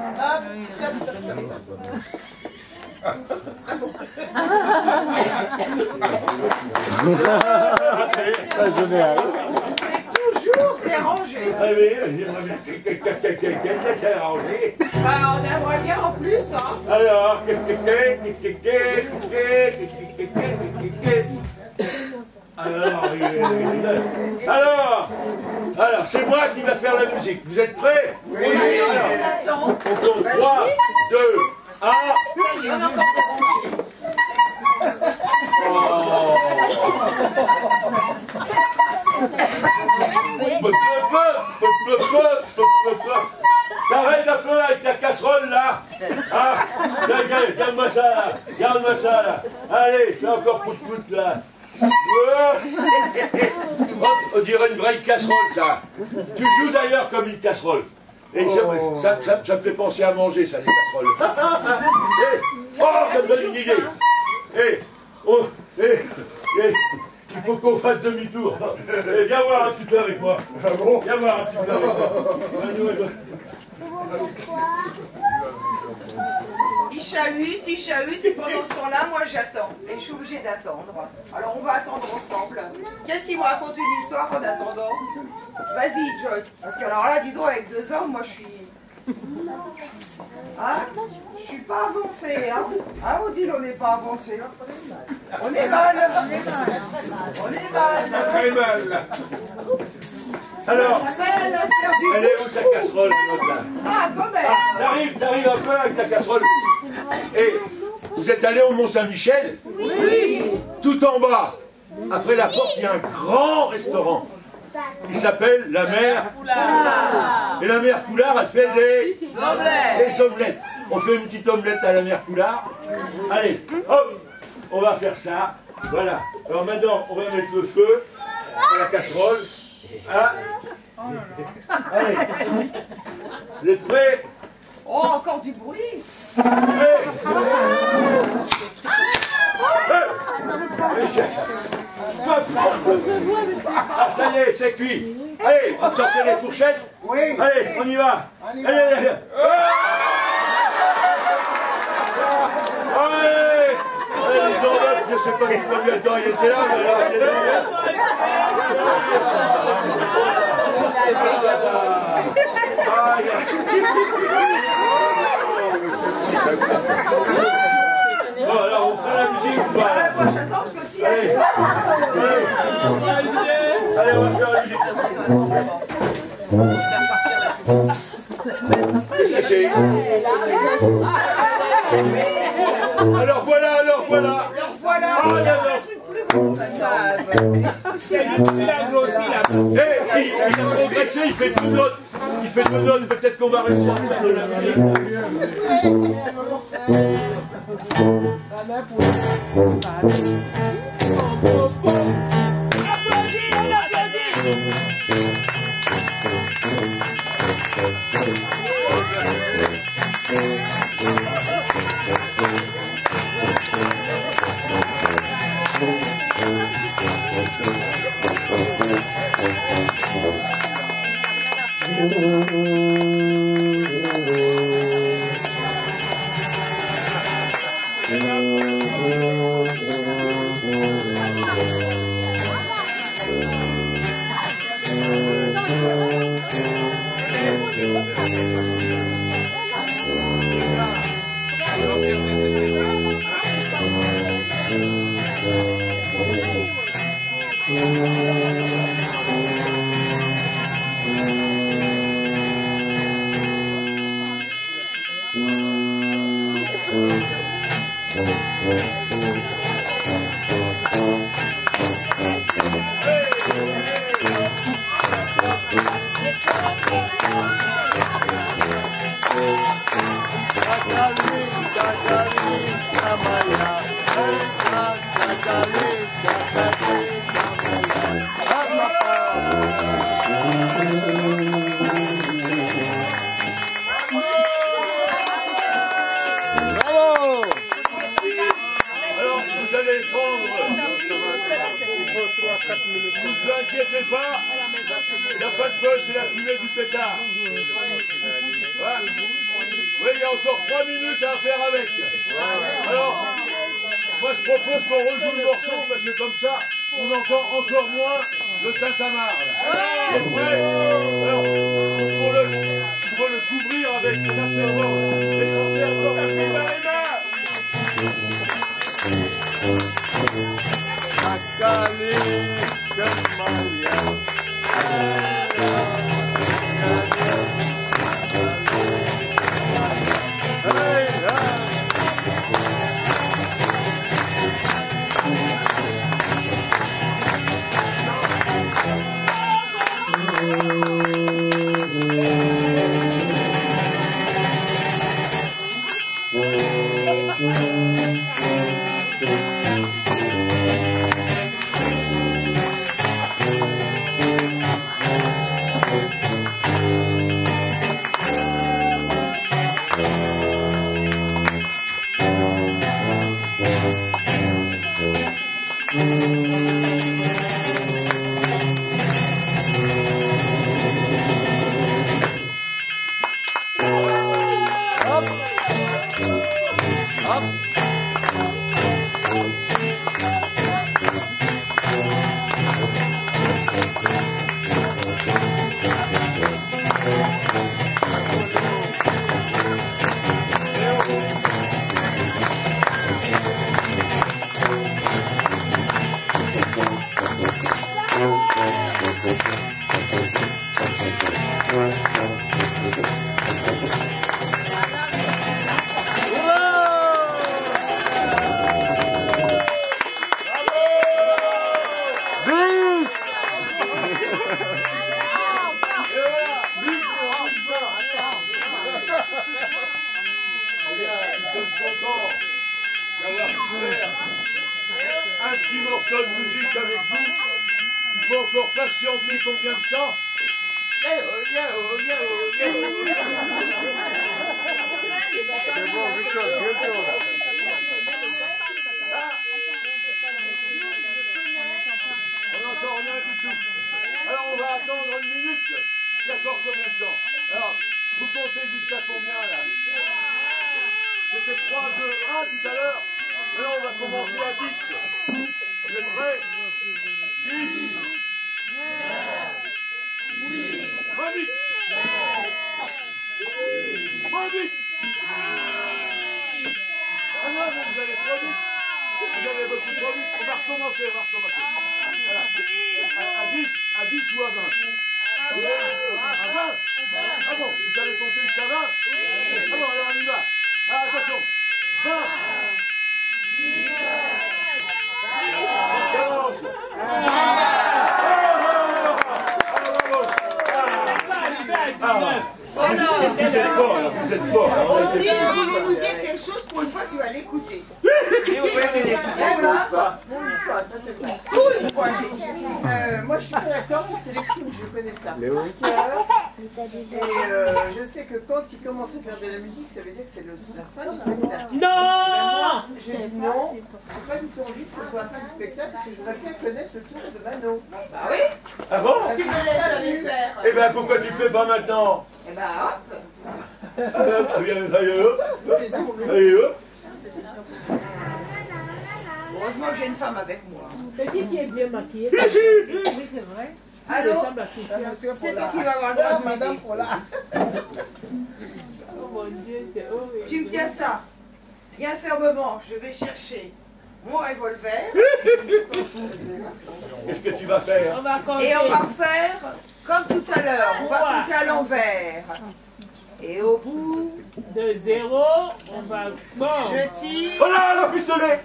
Pas génial. C'est toujours dérangé. Allez, j'aimerais bien quelqu'un s'est arrangé. Bah, on aimerait bien en plus, hein. Alors, Alors, alors, alors c'est moi qui va faire la musique. Vous êtes prêts? Oui. On attend. On compte trois, deux, un. Il y en a encore des T'arrêtes un peu avec ta casserole là. Hein? Garde-moi ça là. Garde-moi ça là. Allez, fais encore pout-pout là. On dirait une vraie casserole ça. Tu joues d'ailleurs comme une casserole. Et ça, ça, ça, ça me fait penser à manger ça, les casseroles. Et, oh, ça me donne une idée. Et, oh, et, et, il faut qu'on fasse demi-tour. Et viens voir un petit peu avec moi. Viens voir un petit peu avec moi. Il chahute, il chahute, et pendant ce temps-là, moi j'attends. Et je suis obligée d'attendre. Alors on va attendre ensemble. Qu'est-ce qui me raconte une histoire en attendant? Vas-y, Joyce. Parce que alors là, dis donc, avec deux hommes, moi je suis... Hein? Je suis pas avancée, hein? Hein, Odile, on n'est pas avancé. On est mal. On est mal. On est mal. Très mal. Alors, elle est où sa casserole, l'autre là? Ah, quand même. Ah, t'arrives, t'arrives un peu avec ta casserole. Et vous êtes allé au Mont-Saint-Michel? Oui. Tout en bas, après la porte, il y a un grand restaurant. Il s'appelle la Mère Poulard. Et la Mère Poulard, elle fait des omelettes. Des omelettes. On fait une petite omelette à la Mère Poulard. Allez, hop, on va faire ça. Voilà. Alors maintenant, on va mettre le feu à la casserole. Ah. Allez. Vous êtes prêts? Oh, encore du bruit. Hey. Ah, ça y est, c'est cuit. Allez, on sortez les fourchettes. Oui. Allez, on y va. Allez, allez, allez. Allez, allez, les enveloppes, je sais pas combien de temps il était là, mais alors, il est là. Bon, alors on fera la musique ou pas? Ah, moi j'attends parce que si elle Allez. sort... Allez, on va faire la musique. Qu'est-ce que c'est? Alors voilà, alors voilà. Alors voilà, Ah, il y a alors. un truc plus gros. Eh, il, il a progressé, il fait tout d'autre. Il fait tout d'autre, peut-être qu'on va réussir à faire de la musique. Un petit morceau de musique avec vous. Il faut encore patienter combien de temps? C'est bon, Victor, bientôt là. On n'entend rien du tout. Alors on va attendre une minute. Il y a encore combien de temps? Alors, vous comptez jusqu'à combien là? C'était trois, deux, un tout à l'heure. Maintenant on va commencer à dix. Vous êtes prêts? dix. Moins vite. Moins vite. Ah non, mais vous allez trop vite. Vous allez beaucoup trop vite. On va recommencer, on va recommencer. Voilà. À, à dix, à dix ou à vingt? À vingt? Ah bon, vous savez compter jusqu'à vingt? Ah bon, alors on y va. Ah, attention. vingt. quatorze. Oh non! Vous êtes fort, là, vous êtes fort. Odile voulait nous dire quelque chose, pour une fois tu vas l'écouter. Eh ben, pour une fois, j'ai dit. Euh, moi je suis pas d'accord parce que les films je connais ça. Et euh, je sais que quand ils commencent à faire de la musique, ça veut dire que c'est le- la fin du spectacle. Non! J'ai dit non, j'ai pas du tout envie que ce soit la fin du spectacle parce que je voudrais bien connaître le tour de Mano. Bah oui, Ah bon? tu me laisses aller faire. Eh ben pourquoi tu le fais pas maintenant? Eh ben hop. Ah bien, allez hop. Allez hop. Heureusement que j'ai une femme avec moi. C'est qui qui est bien maquillé? Oui, c'est vrai. Allô? C'est toi qui vas avoir le droit de Madame m'aider. Paula. Oh mon Dieu, c'est horrible. Tu me tiens ça. Bien fermement, je vais chercher mon revolver. Qu'est-ce que tu vas faire? On va compter. Et on va faire comme tout à l'heure. On va compter à l'envers. Et au bout, De zéro, on va... Bon. je tire. Oh là, le pistolet!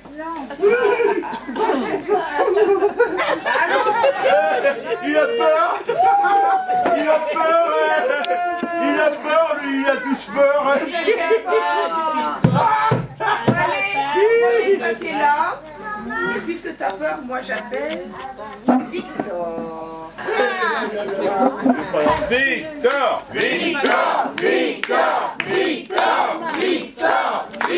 Allô? Il a peur! Il a peur! Il a peur, lui, il a tous peur! Ne t'inquiète pas. Allez, prenez le papier là. Et puisque tu as peur, moi j'appelle Victor. Victor! Victor! Victor! Victor! Victor!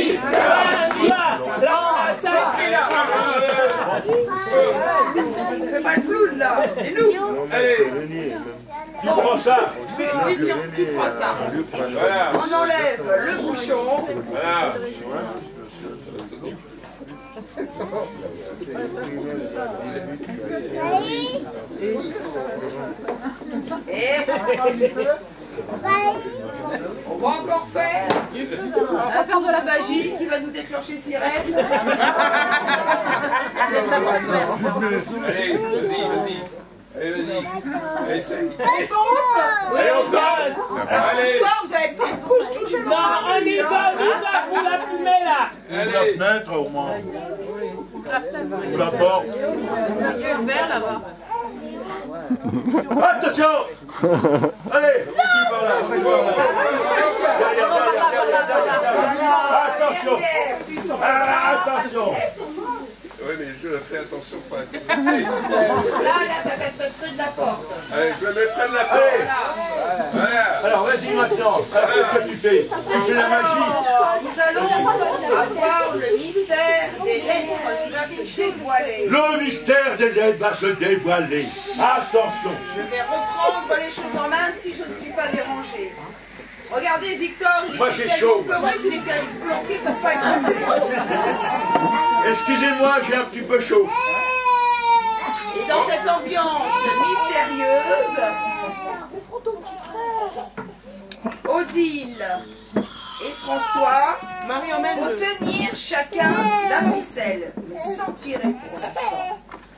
Fais pas le clown là, c'est nous. Allez, tu prends ça! Tu, tiens, tu prends ça. Voilà! On enlève le bouchon. Voilà! Et on va encore faire Un tour de magie qui va nous déclencher sirène. Allez, vas-y, vas-y. Allez, vas-y. Allez, essaye. On compte. Allez, on tente. Alors ce Allez. soir, vous avez peut-être couche touché le Non, on y va, on y va pour la fumée là. Allez. La fenêtre au moins. Ou la porte. Attention. Allez, qui par là, qui par là. Derrière, derrière, derrière, derrière, derrière. Attention. Ah, attention. Oui, mais je fais attention pas. Là, là, ça va être près de la porte. Allez, je vais mettre près de la Allez. porte. Voilà. Alors, vas-y maintenant. Alors, qu'est-ce que tu fais? Tu fais la magie. Alors, nous allons avoir le mystère des lettres qui va se dévoiler. Le mystère des lettres va se dévoiler. Attention. Je vais reprendre les choses en main si je ne suis pas dérangée. Regardez, Victor, il Moi, est j'ai tellement chaud. peureux qu'il est qu'à se planquer pour pas être brûlé. Excusez-moi, j'ai un petit peu chaud. Et dans cette ambiance mystérieuse, Odile et François vont tenir chacun la ficelle, mais sans tirer pour l'instant.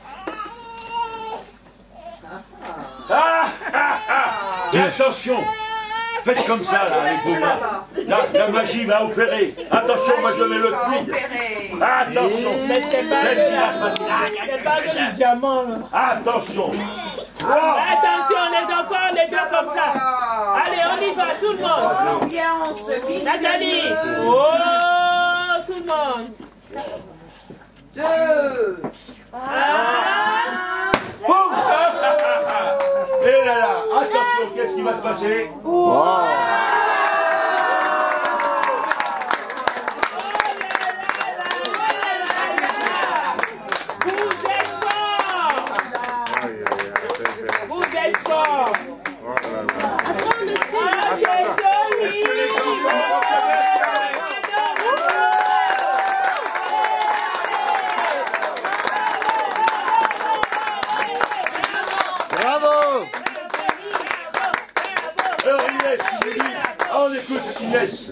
Ah, ah, ah. Et attention. Faites comme ça, là, avec vos mains. Là, la magie va opérer. Attention, moi je mets le tweed. Attention. Mais c'est pas Qu'est-ce qui va se de passer? c'est pas de du diamant là. Attention. Attention les enfants, les deux comme ça. Allez, on y va, tout le monde. L'ambiance Nathalie. mystérieuse. Oh, tout le monde. Deux. Un. Boum. Et là là, attention, qu'est-ce qui va se passer? Vous êtes forts. Vous êtes forts. Ah, c'est joli. Est-ce que les enfants reconnaissent la lettre? Bravo! Alors Inès, tu dis, ah, on écoute Inès.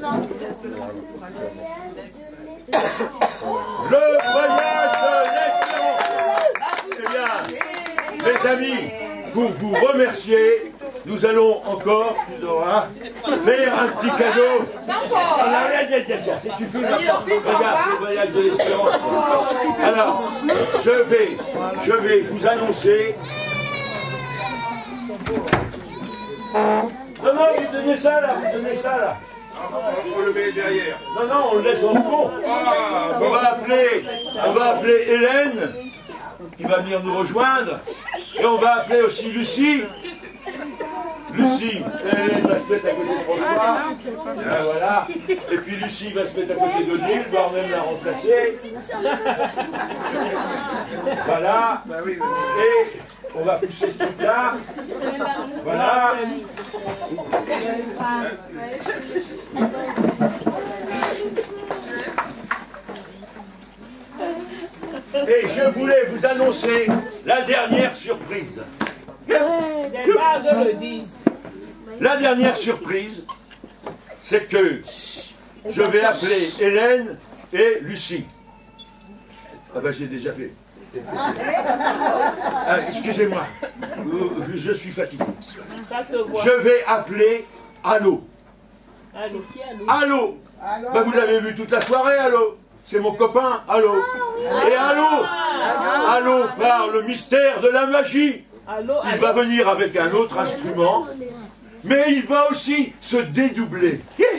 Le voyage de l'espérance. Eh bien, mes amis, pour vous remercier, nous allons encore, tu auras, faire un petit cadeau. Alors, regarde, regarde, regarde, si tu filmes la porte, regarde le voyage de l'espérance. Alors, je vais, je vais vous annoncer. Non, non, vous donnez ça là, vous donnez ça là. On le met derrière. Non, non, on le laisse en fond. Ah, On bon. va appeler, on va appeler Hélène, qui va venir nous rejoindre. Et on va appeler aussi Lucie. Lucie, Hélène va se mettre à côté de François. Ah, voilà. Et puis Lucie va se mettre à côté d'Odile, voire même la remplacer. Voilà. Et on va pousser ce truc-là. Voilà. Et je voulais vous annoncer la dernière surprise. Les bagues le disent. La dernière surprise, c'est que je vais appeler Hélène et Lucie. Ah ben j'ai déjà fait. Ah, excusez-moi, euh, je suis fatigué. Ça se voit. Je vais appeler Allô. Allô, qui allô? Allô. Ben, vous l'avez vu toute la soirée, Allô. C'est mon copain, Allô. Et Allô, Allô par le mystère de la magie. Allô, Il allô. va venir avec un autre instrument, mais il va aussi se dédoubler.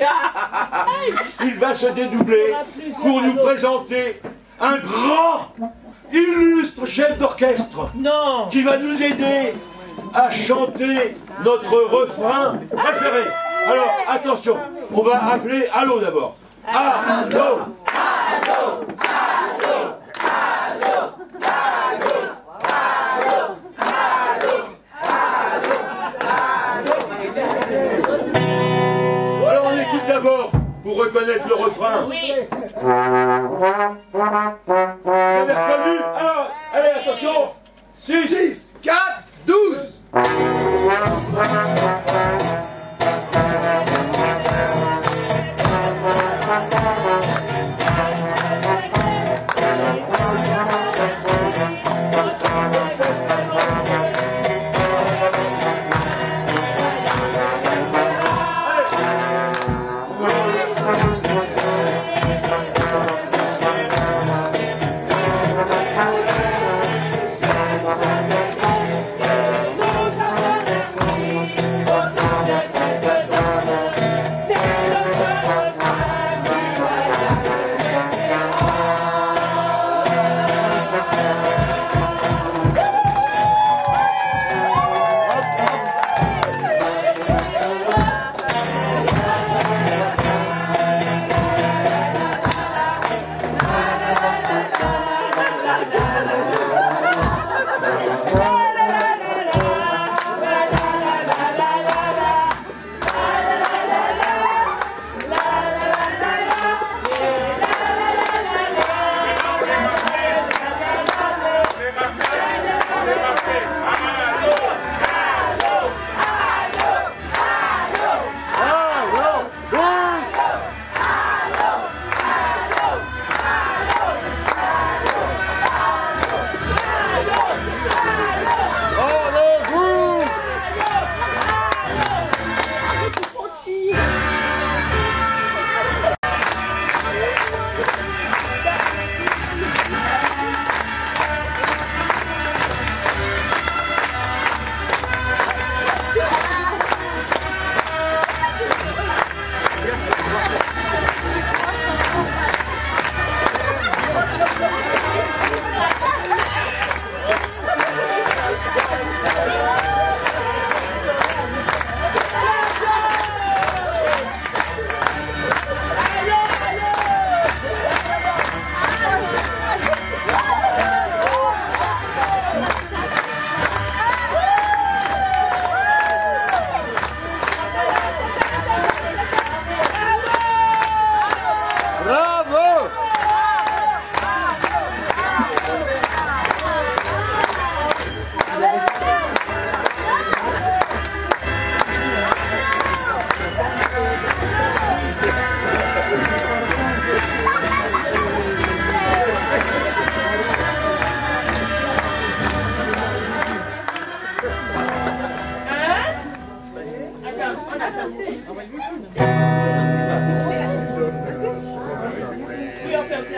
Il va se dédoubler pour nous présenter un grand, illustre chef d'orchestre Non. qui va nous aider à chanter notre refrain préféré. Alors, attention, on va appeler Allô d'abord. Allô. Alors on écoute d'abord pour reconnaître le refrain. Oui. Vous avez reconnu? Alors, allez, attention. six, quatre, douze.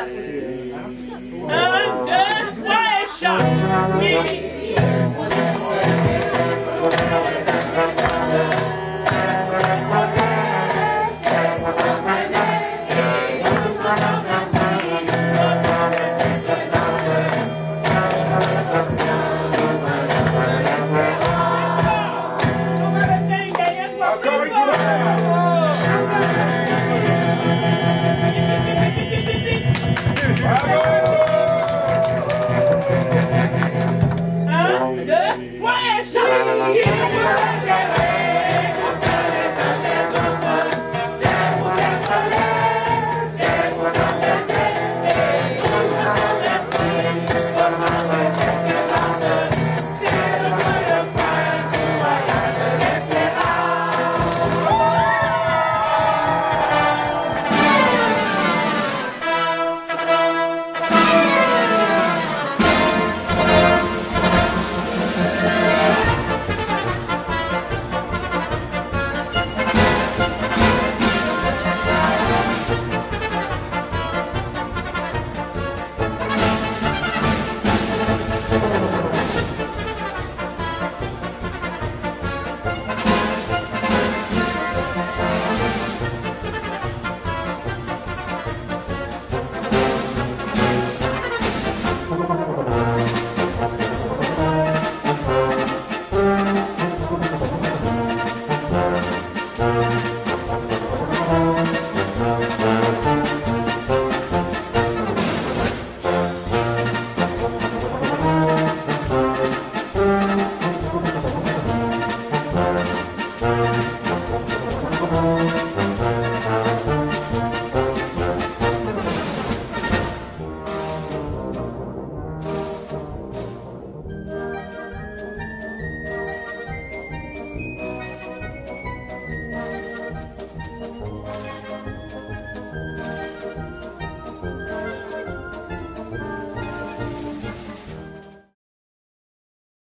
la